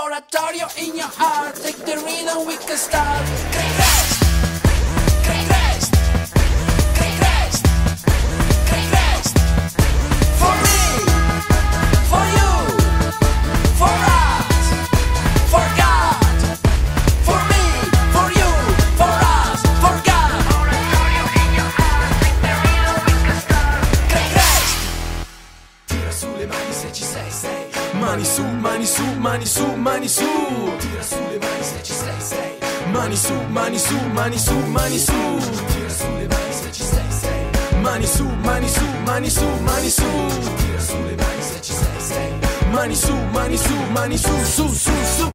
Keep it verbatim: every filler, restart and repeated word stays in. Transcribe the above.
oratorio in your heart. Take the rhythm, we can start. Great rest, great rest, great rest, great rest. For me, for you, for us, for God. For me, for you, for us, for God. Oratorio in your heart. Take the rhythm, we can start. Great rest. Tira su le mani se ci sei, sei. Mani su, mani su, mani su, mani su. Tira su le mani se ci sei, sei. Mani su, mani su, mani su, mani su. Tira su le mani se ci sei, sei. Mani su, mani su, mani su, mani su. Tira su le mani se ci sei, sei. Mani su, mani su, mani su, su, su, su.